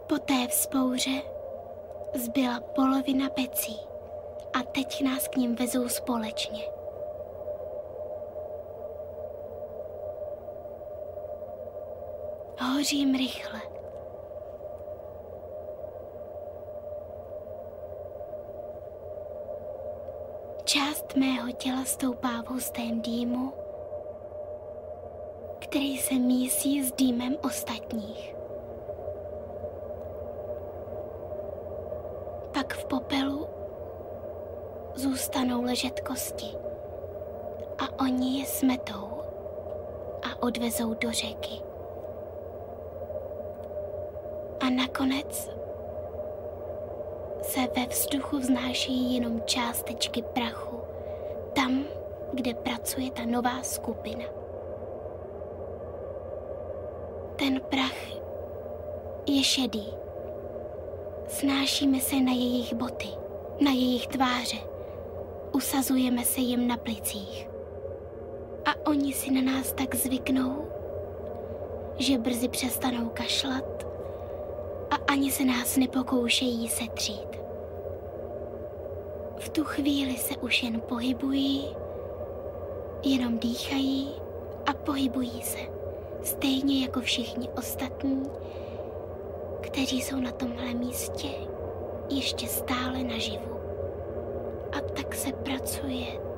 Po té vzpouře zbyla polovina pecí a teď nás k nim vezou společně. Hořím rychle. Část mého těla stoupá v hustém dýmu, který se mísí s dýmem ostatních. Pak v popelu zůstanou ležet kosti a oni je smetou a odvezou do řeky. A nakonec se ve vzduchu vznášejí jenom částečky prachu, tam, kde pracuje ta nová skupina. Ten prach je šedý. Snášíme se na jejich boty, na jejich tváře. Usazujeme se jim na plicích. A oni si na nás tak zvyknou, že brzy přestanou kašlat a ani se nás nepokoušejí setřít. V tu chvíli se už jen pohybují, jenom dýchají a pohybují se, stejně jako všichni ostatní, kteří jsou na tomhle místě ještě stále naživu. A tak se pracuje